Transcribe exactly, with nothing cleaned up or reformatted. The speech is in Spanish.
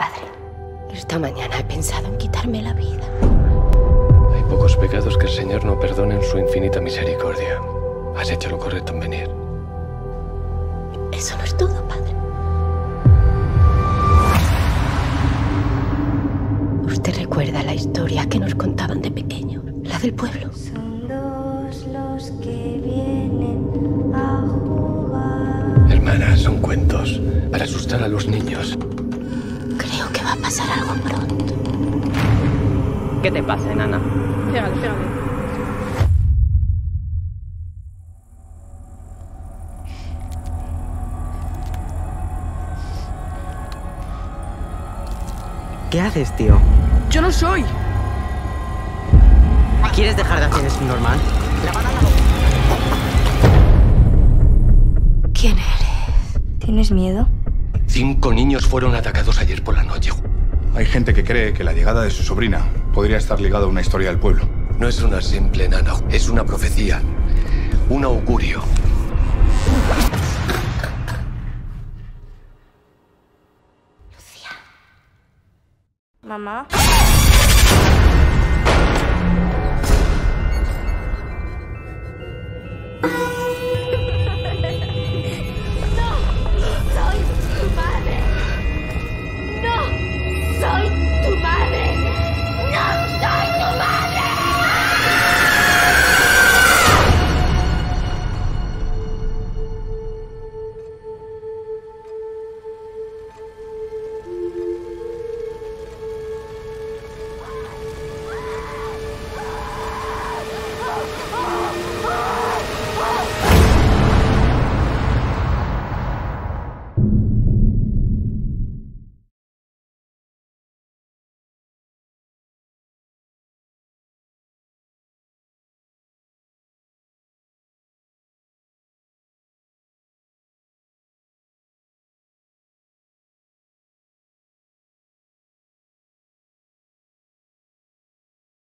padre. Esta mañana he pensado en quitarme la vida. Hay pocos pecados que el Señor no perdone en su infinita misericordia. Has hecho lo correcto en venir. Eso no es todo, padre. ¿Usted recuerda la historia que nos contaban de pequeño? La del pueblo. Son dos los que vienen a jugar. Hermana, son cuentos para asustar a los niños. Creo que va a pasar algo pronto. ¿Qué te pasa, enana? Pégale, pégale. ¿Qué haces, tío? ¡Yo no soy! ¿Quieres dejar de hacer eso normal? ¿Quién eres? ¿Tienes miedo? Cinco niños fueron atacados ayer por la noche. Hay gente que cree que la llegada de su sobrina podría estar ligada a una historia del pueblo. No es una simple nana, es una profecía, un augurio. Mamá.